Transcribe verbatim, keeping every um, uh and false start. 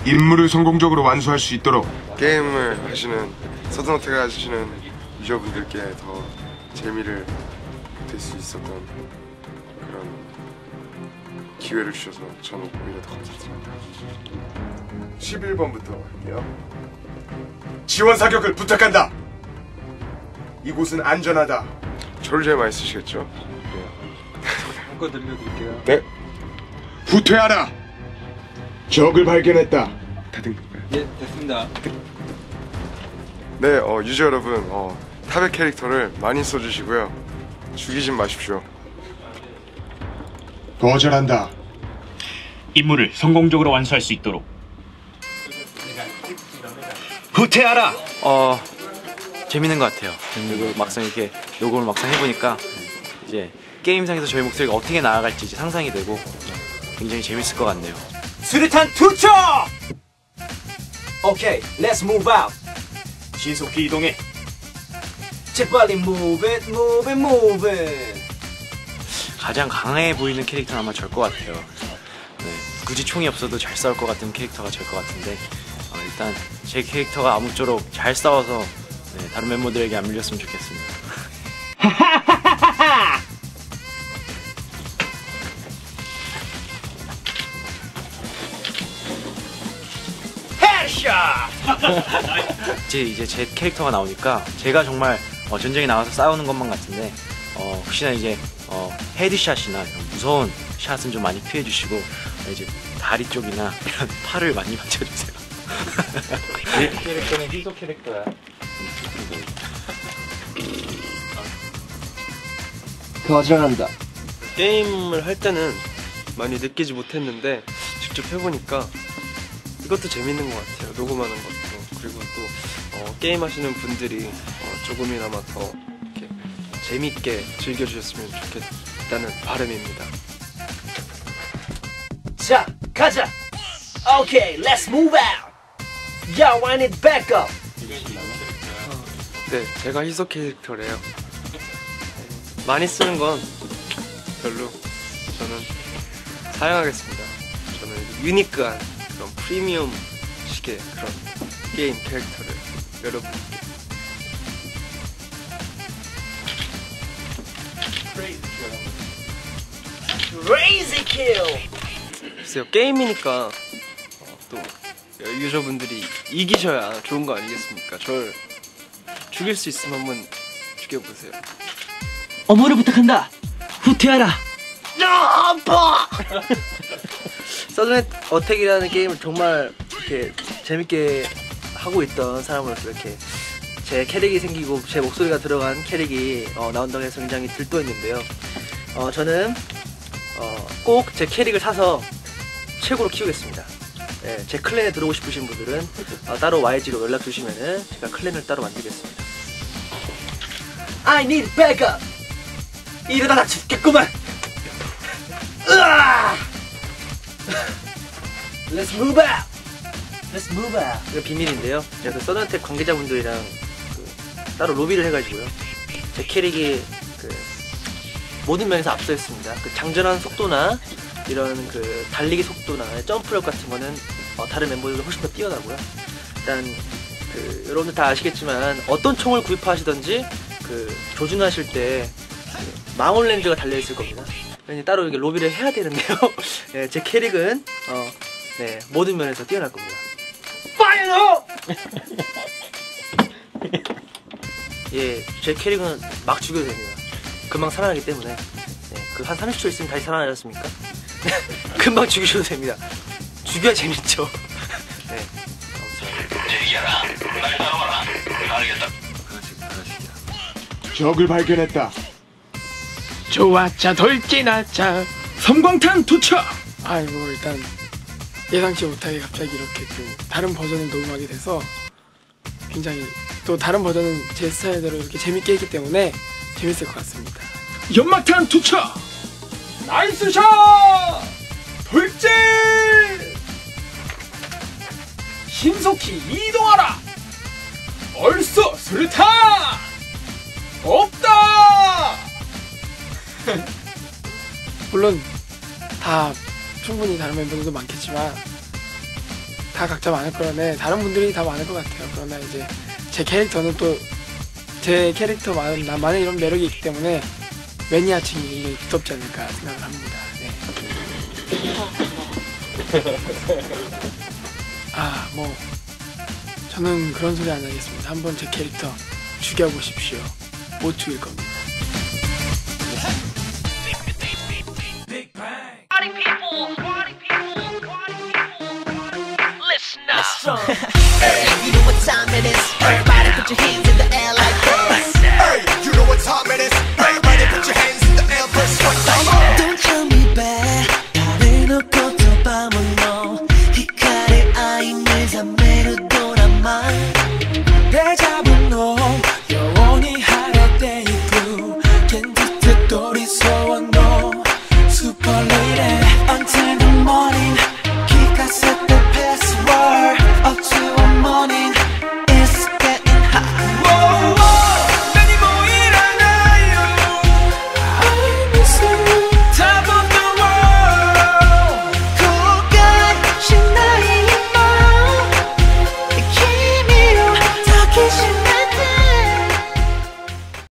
임무를 성공적으로 완수할 수 있도록 게임을 하시는 서든어택을 하시는 유저분들께 더 재미를 될 수 있었던 그런 기회를 주셔서 저는 오히려 더 감사드립니다. 십일 번부터 할게요. 지원 사격을 부탁한다. 이곳은 안전하다. 저를 제일 많이 쓰시겠죠? 한번 들려드릴게요. 네. 후퇴하라. 적을 발견했다. 다 된 건가요? 예, 됐습니다. 네, 어, 유저 여러분, 어, 탑의 캐릭터를 많이 써주시고요. 죽이진 마십시오. 거절한다. 임무를 성공적으로 완수할 수 있도록 후퇴하라. 어 재밌는 것 같아요. 그리고 막상 이렇게 녹음을 막상 해보니까 이제 게임상에서 저희 목소리가 어떻게 나아갈지 이제 상상이 되고 굉장히 재밌을 것 같네요. 수류탄 투척! 오케이, let's move out. 신속히 이동해. 재빨리 move it, move it, move it. 가장 강해 보이는 캐릭터는 아마 절 것 같아요. 네, 굳이 총이 없어도 잘 싸울 것 같은 캐릭터가 절 것 같은데 어, 일단 제 캐릭터가 아무쪼록 잘 싸워서 네, 다른 멤버들에게 안 밀렸으면 좋겠습니다. 이제 이제 제 캐릭터가 나오니까 제가 정말 어, 전쟁에 나가서 싸우는 것만 같은데 어, 혹시나 이제 어, 헤드샷이나 이런 무서운 샷은 좀 많이 피해 주시고 어, 이제 다리 쪽이나 이런 팔을 많이 맞춰주세요. 이 캐릭터는 희소 캐릭터야. 거절한다. 게임을 할 때는 많이 느끼지 못했는데 직접 해보니까 이것도 재밌는 것 같아요. 녹음하는 것도. 그리고 또 어, 게임 하시는 분들이 어, 조금이나마 더 이렇게 재밌게 즐겨주셨으면 좋겠다는 바람입니다. 자, 가자. 오케이, let's move out. Yo, I need backup. 네, 제가 희소 캐릭터래요. 많이 쓰는 건 별로 저는 사양하겠습니다. 저는 유니크한 그런 프리미엄 식의 그런 게임 캐릭터를 여러분께 Crazy kill. 글쎄요, 게임이니까 어, 또 유저분들이 이기셔야 좋은 거 아니겠습니까? 절 죽일 수 있으면 한번 죽여보세요. 어머를 부탁한다. 후퇴하라. 서든 어택이라는 게임을 정말 이렇게 재밌게 하고 있던 사람으로서 이렇게 제 캐릭이 생기고 제 목소리가 들어간 캐릭이 어, 나온다고 해서 굉장히 들떠있는데요. 어, 저는 어, 꼭 제 캐릭을 사서 최고로 키우겠습니다. 네, 제 클랜에 들어오고 싶으신 분들은 어, 따로 와이지로 연락 주시면은 제가 클랜을 따로 만들겠습니다. I need backup. 이러다 나 죽겠구만. 으아! Let's move out. Let's move out. 이거 비밀인데요. 제가 그 서든어택 관계자분들이랑 그 따로 로비를 해가지고요. 제 캐릭이 그 모든 면에서 앞서 있습니다. 그 장전하는 속도나 이런 그 달리기 속도나 점프력 같은 거는 어, 다른 멤버들보다 훨씬 더 뛰어나고요. 일단 그 여러분들 다 아시겠지만 어떤 총을 구입하시던지 그 조준하실 때 그 망원 렌즈가 달려 있을 겁니다. 그래서 따로 이렇게 로비를 해야 되는데요. 네, 제 캐릭은 어, 네, 모든 면에서 뛰어날 겁니다. 파이어! 예, 제 캐릭은 막 죽여도 됩니다. 금방 살아나기 때문에. 네, 그 한 삼십 초 있으면 다시 살아나지 않습니까? 금방 죽이셔도 됩니다. 죽여야 재밌죠. 네. 대기하라. 날 따라와라. 알겠다. 적을 발견했다. 좋았자 돌진하자. 섬광탄 투척. 아이고 일단 예상치 못하게 갑자기 이렇게 또 다른 버전을 녹음하게 돼서 굉장히 또 다른 버전은 제 스타일대로 이렇게 재밌게 했기 때문에 재밌을 것 같습니다. 연막탄 투척. 나이스 샷. 돌진. 신속히 이동하라. 얼쏘 수류탄. 없다. 물론 다 충분히 다른 멤버들도 많겠지만 다 각자 많을 거라네. 다른 분들이 다 많을 것 같아요. 그러나 이제 제 캐릭터는 또 제 캐릭터만은 나만의 이런 매력이 있기 때문에 매니아층이 굉장히 두텁지 않을까 생각을 합니다. 네. 아, 뭐 저는 그런 소리 안 하겠습니다. 한번 제 캐릭터 죽여보십시오. 못 죽일 겁니다. Party people, party people, party people, listen up. You know what time it is. Everybody put your hands in the air.